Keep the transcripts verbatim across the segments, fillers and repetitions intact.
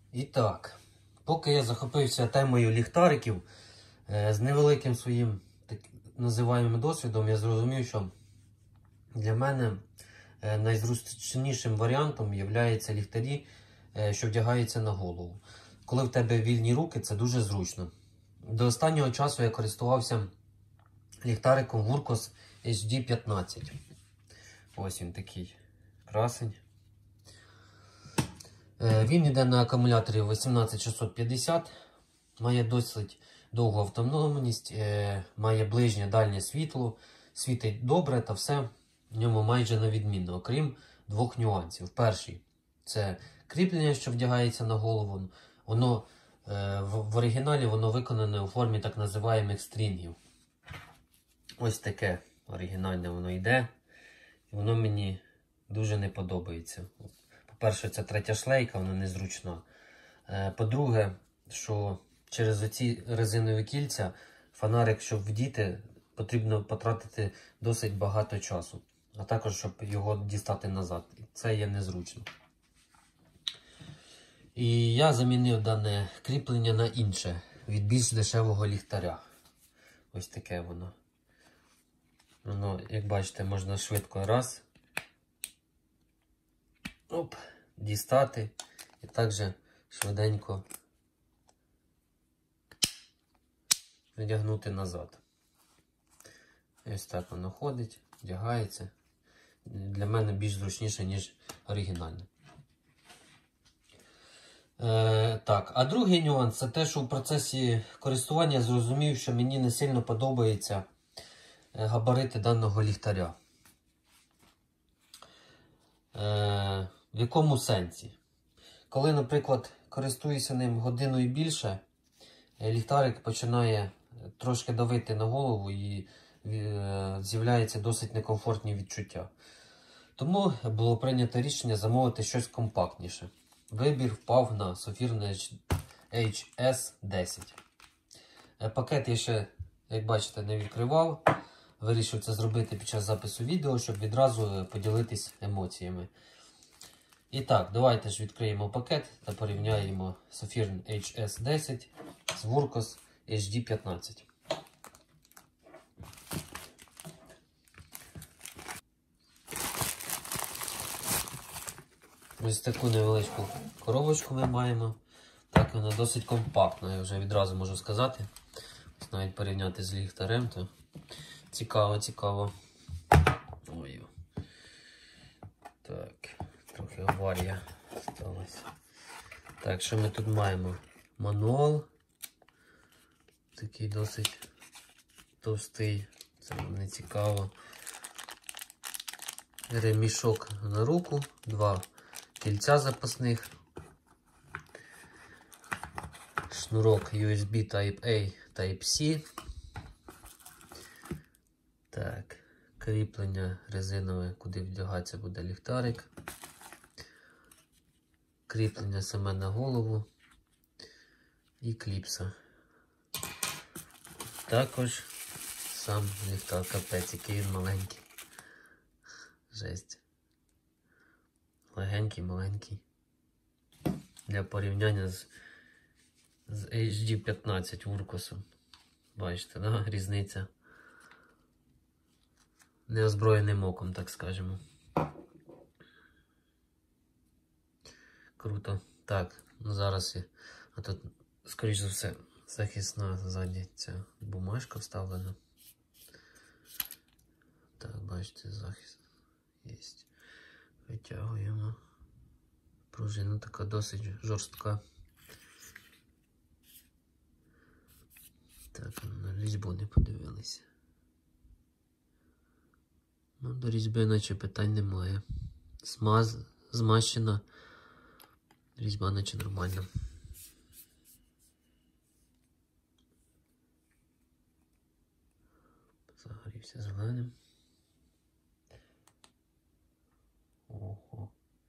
І так, поки я захопився темою ліхтариків, з невеликим своїм так називаємо досвідом, я зрозумів, що для мене найзручнішим варіантом є ліхтарі, що вдягаються на голову. Коли в тебе вільні руки, це дуже зручно. До останнього часу я користувався ліхтариком Wurkos ейч ді п'ятнадцять. Ось він такий красень. Він йде на акумуляторі вісімнадцять шістсот п'ятдесят, має досить довгу автономність, має ближнє дальнє світло, світить добре та все в ньому майже на відмінно, окрім двох нюансів. Перший – це кріплення, що вдягається на голову. Воно в оригіналі воно виконане у формі так називаємих стрінгів. Ось таке оригінальне воно йде. І воно мені дуже не подобається. По-перше, це третя шлейка, вона незручна. По-друге, що через оці резинові кільця фонарик, щоб вдіти, потрібно потратити досить багато часу. А також, щоб його дістати назад. Це є незручно. І я замінив дане кріплення на інше, від більш дешевого ліхтаря. Ось таке воно. Воно, як бачите, можна швидко раз, оп, дістати і також швиденько вдягнути назад. Ось так воно ходить, вдягається. Для мене більш зручніше, ніж оригінальне. Е, так, а другий нюанс – це те, що в процесі користування я зрозумів, що мені не сильно подобається габарити даного ліхтаря. Е, в якому сенсі? Коли, наприклад, користуюся ним годину і більше, ліхтарик починає трошки давити на голову і е, з'являються досить некомфортні відчуття. Тому було прийнято рішення замовити щось компактніше. Вибір впав на Sofirn ейч ес десять. Пакет я ще, як бачите, не відкривав. Вирішив це зробити під час запису відео, щоб відразу поділитись емоціями. І так, давайте ж відкриємо пакет та порівняємо Sofirn ейч ес десять з Wurkos ейч ді п'ятнадцять. Ось таку невеличку коробочку ми маємо. Так, вона досить компактна, я вже відразу можу сказати. Ось навіть порівняти з ліхтарем, то цікаво, цікаво. Ой. Так, трохи аварія сталася. Так, що ми тут маємо? Мануал. Такий досить товстий, це нам не цікаво. Ремішок на руку, два кільця запасних, шнурок ю ес бі Type-A, Type-C. Так, кріплення резинове, куди вдягатися буде ліхтарик. Кріплення саме на голову і кліпса. Також сам ліхтар, капець, який він маленький. Жесть. Легенький, маленький. Для порівняння з, з ейч ді п'ятнадцять Wurkos. Бачите, да? Різниця. Неозброєним оком, так скажемо. Круто. Так, ну зараз я... А тут, скоріш за все, захисна ззаді ця бумажка вставлена. Так, бачите, захист є. Витягуємо. Пружина така досить жорстка. Так, на різьбу не подивилися. Ну, до різьби наче питань немає. Смаз, змащена. Різьба наче нормальна. Загорівся зеленим. Ого.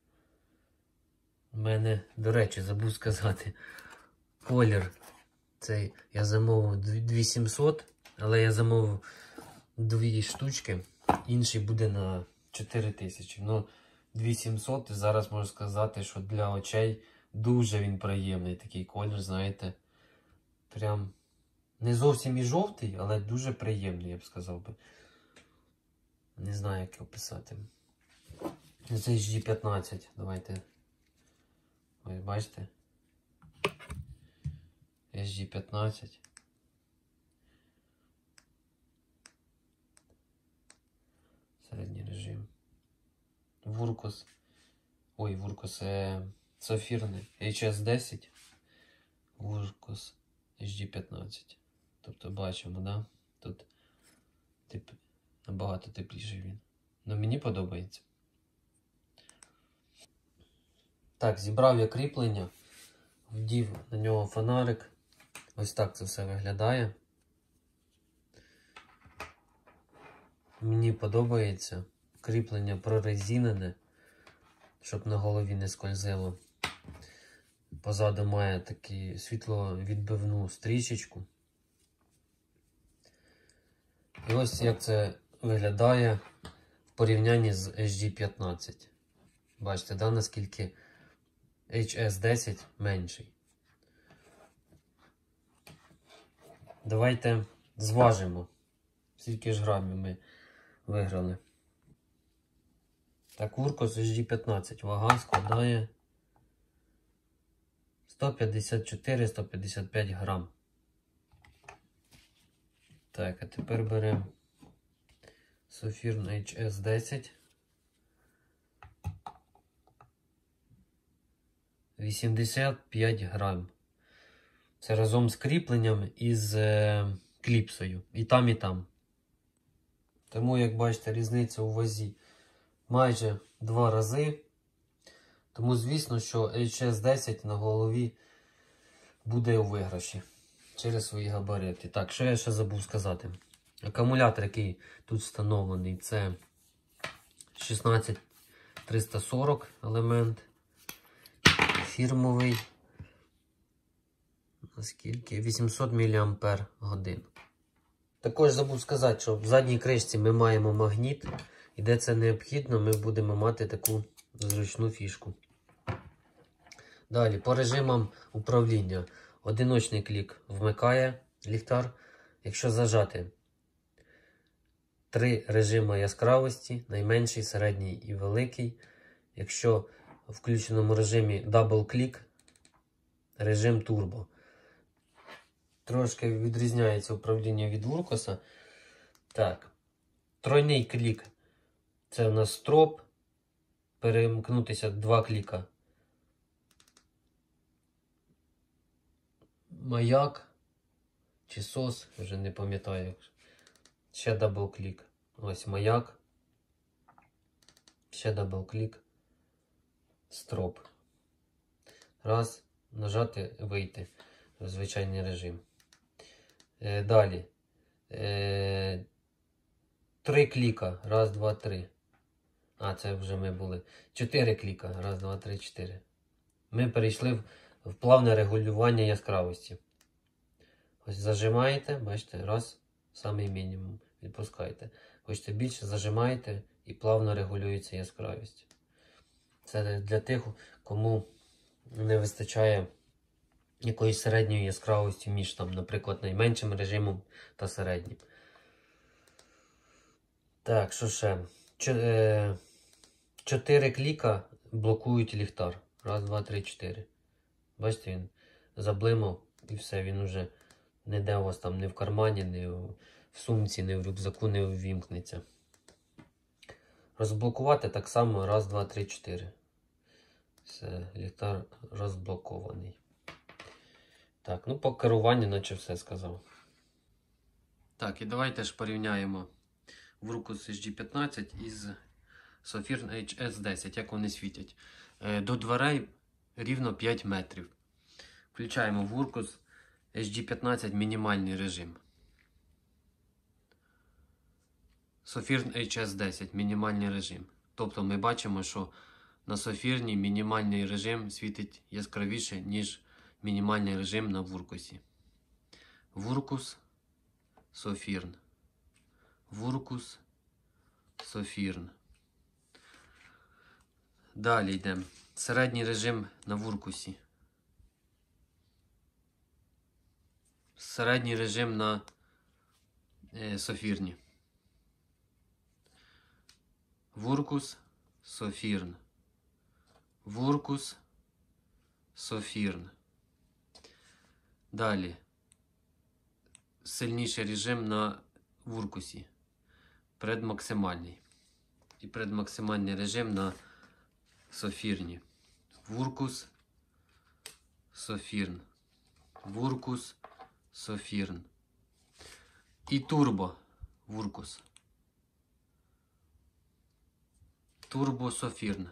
У мене, до речі, забув сказати, колір цей я замовив дві тисячі сімсот, але я замовив дві штучки, інший буде на чотири тисячі. Ну, дві тисячі сімсот, зараз можу сказати, що для очей Дуже він приємний такий колір, знаєте. Прям не зовсім і жовтий, але дуже приємний, я б сказав би. Не знаю, як описати. Це ейч ді п'ятнадцять. Давайте. Ось бачите? ейч ді п'ятнадцять. Середній режим. Вуркос. Ой, Вуркос. Е... Сафірний. ейч ес десять. Вуркос. ейч ді п'ятнадцять. Тобто бачимо, да? Тут тип... набагато тепліший він. Ну мені подобається. Так, зібрав я кріплення. Вдів на нього фонарик. Ось так це все виглядає. Мені подобається. Кріплення прорезинене, щоб на голові не скользило. Позаду має таку світловідбивну стрічечку. І ось як це виглядає в порівнянні з ейч ді п'ятнадцять. Бачите, да, наскільки ейч ес десять менший. Давайте зважимо, скільки ж грамів ми виграли. Так, Вуркос ейч ді п'ятнадцять вага складає сто п'ятдесят чотири - сто п'ятдесят п'ять грам. Так, а тепер беремо Софірн ейч ес десять. вісімдесят п'ять грам. Це разом з кріпленням і з е, кліпсою. І там, і там. Тому, як бачите, різниця у вазі майже два рази. Тому, звісно, що ейч ес десять на голові буде у виграші через свої габарити. Так, що я ще забув сказати. Акумулятор, який тут встановлений, це шістнадцять триста сорок елемент. Фірмовий. Наскільки? вісімсот міліампер годин. Також забув сказати, що в задній кришці ми маємо магніт. І де це необхідно, ми будемо мати таку зручну фішку. Далі, по режимам управління. Одиночний клік вмикає ліхтар. Якщо зажати, три режими яскравості, найменший, середній і великий. Якщо в включеному режимі дабл-клік, режим турбо. Трошки відрізняється управління від Вуркоса. Так, тройний клік. Це у нас строп. Перемкнутися два кліка. Маяк. Чи сос, вже не пам'ятаю. Ще дабл-клік. Ось маяк. Ще дабл-клік. Строп. Раз. Нажати, вийти в звичайний режим. Е, далі. Е, три кліка. Раз, два, три. А, це вже ми були. Чотири кліка. Раз, два, три, чотири. Ми перейшли в, в плавне регулювання яскравості. Ось зажимаєте, бачите, раз, самий мінімум. Відпускаєте. Хочете більше, зажимаєте і плавно регулюється яскравість. Це для тих, кому не вистачає якоїсь середньої яскравості між, там, наприклад, найменшим режимом та середнім. Так, що ще? Чотири кліка блокують ліхтар. Раз, два, три, чотири. Бачите, він заблимав і все, він уже не де у вас там, не в кармані, не в сумці, не в рюкзаку, не ввімкнеться. Розблокувати так само. Раз, два, три, чотири. Все, ліхтар розблокований. Так, ну по керуванню наче все сказав. Так, і давайте ж порівняємо Вуркос ейч ді п'ятнадцять із Софірн ейч ес десять, як вони світять. До дверей рівно п'ять метрів. Включаємо Вуркос ейч ді п'ятнадцять мінімальний режим. Софірн ейч ес десять мінімальний режим. Тобто ми бачимо, що на Софірні мінімальний режим світить яскравіше, ніж мінімальний режим на Вуркосі. Вуркус, Софірн. Вуркус, Софірн. Далі йдемо. Середній режим на Вуркусі. Середній режим на е, Софірні. Вуркус, Софірн. Вуркус, Софірн. Далі. Сильніший режим на Вуркусі. Предмаксимальний. І предмаксимальний режим на Софірні. Вуркус, Софірн. Вуркус, Софірн. І турбо Вуркус. Турбо Софірн.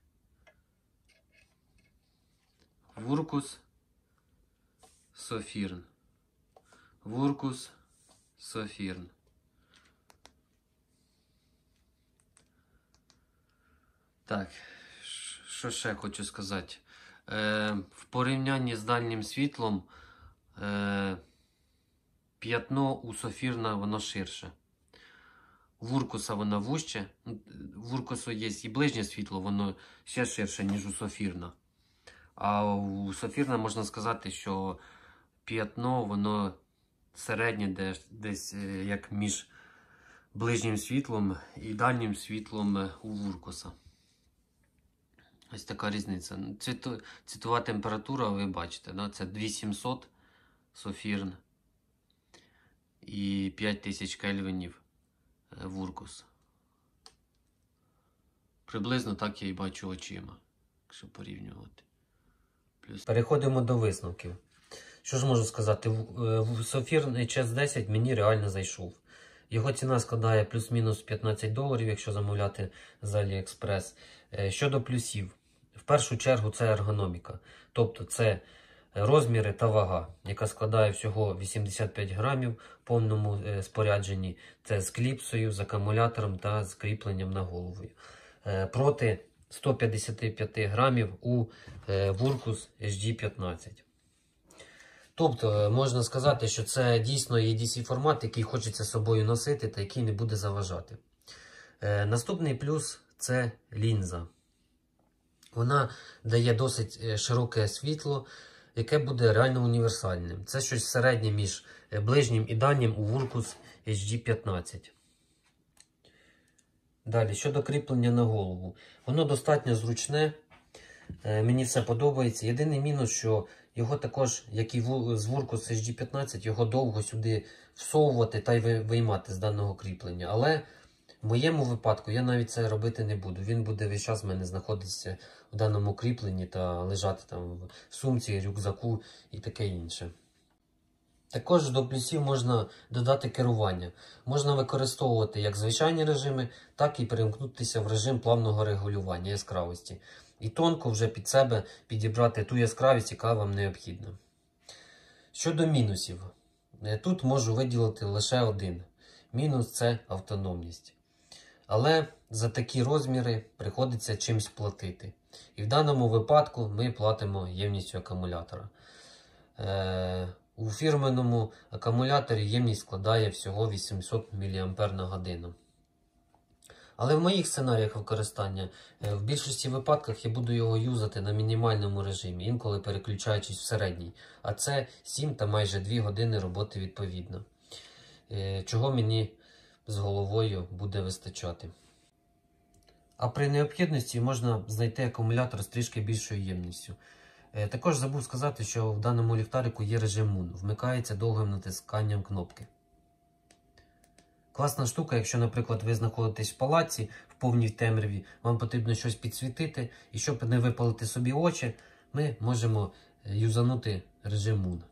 Вуркус, Софірн. Вуркус, Софірн. Так, що ще хочу сказати? Е, в порівнянні з дальнім світлом е, п'ятно у Софірна воно ширше. У Вуркуса воно вужче. У Вуркусу є і ближнє світло, воно ще ширше, ніж у Софірна. А у Софірна можна сказати, що п'ятно воно середнє десь, десь як між ближнім світлом і дальнім світлом у Вуркуса. Ось така різниця. Цвіту, цвітова температура, ви бачите, да? Це дві тисячі сімсот Софірн і п'ять тисяч кельвінів Вуркус. Приблизно так я і бачу очима, якщо порівнювати. Плюс... Переходимо до висновків. Що ж можу сказати? Софірн ейч ес десять мені реально зайшов. Його ціна складає плюс-мінус п'ятнадцять доларів, якщо замовляти з Аліекспрес. Щодо плюсів. В першу чергу це ергономіка. Тобто це розміри та вага, яка складає всього вісімдесят п'ять грамів в повному спорядженні. Це з кліпсою, з акумулятором та з кріпленням на голову. Проти сто п'ятдесят п'ять грамів у Вуркус ейч ді п'ятнадцять. Тобто, можна сказати, що це дійсно ей ді сі формат, який хочеться з собою носити та який не буде заважати. Е, наступний плюс – це лінза. Вона дає досить широке світло, яке буде реально універсальним. Це щось середнє між ближнім і дальнім у Вуркус ейч ді п'ятнадцять. Далі, щодо кріплення на голову. Воно достатньо зручне, е, мені все подобається. Єдиний мінус, що його також, як і з Вуркус ейч ді п'ятнадцять, його довго сюди всовувати та й виймати з даного кріплення. Але в моєму випадку я навіть це робити не буду. Він буде весь час в мене знаходитися в даному кріпленні та лежати там в сумці, рюкзаку і таке інше. Також до плюсів можна додати керування. Можна використовувати як звичайні режими, так і перемкнутися в режим плавного регулювання яскравості. І тонко вже під себе підібрати ту яскравість, яка вам необхідна. Щодо мінусів. Тут можу виділити лише один. Мінус – це автономність. Але за такі розміри приходиться чимось платити. І в даному випадку ми платимо ємністю акумулятора. Е, у фірменому акумуляторі ємність складає всього вісімсот міліампер на годину. Але в моїх сценаріях використання, в більшості випадках я буду його юзати на мінімальному режимі, інколи переключаючись в середній. А це сім та майже дві години роботи відповідно. Чого мені з головою буде вистачати. А при необхідності можна знайти акумулятор з трішки більшою ємністю. Також забув сказати, що в даному ліхтарику є режим Moon. Вмикається довгим натисканням кнопки. Класна штука, якщо, наприклад, ви знаходитесь в палаці, в повній темряві, вам потрібно щось підсвітити, і щоб не випалити собі очі, ми можемо юзанути режим Moon.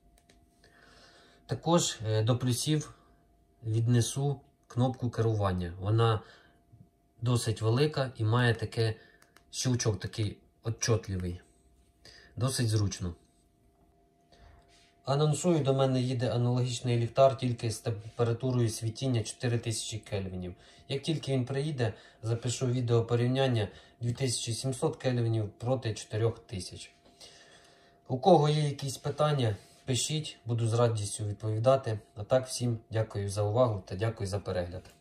Також до плюсів віднесу кнопку керування. Вона досить велика і має таке щелчок, такий отчетливий. Досить зручно. Анонсую, до мене їде аналогічний ліхтар, тільки з температурою світіння чотири тисячі кельвінів. Як тільки він приїде, запишу відео порівняння дві тисячі сімсот кельвінів проти чотири тисячі. У кого є якісь питання, пишіть, буду з радістю відповідати. А так, всім дякую за увагу та дякую за перегляд.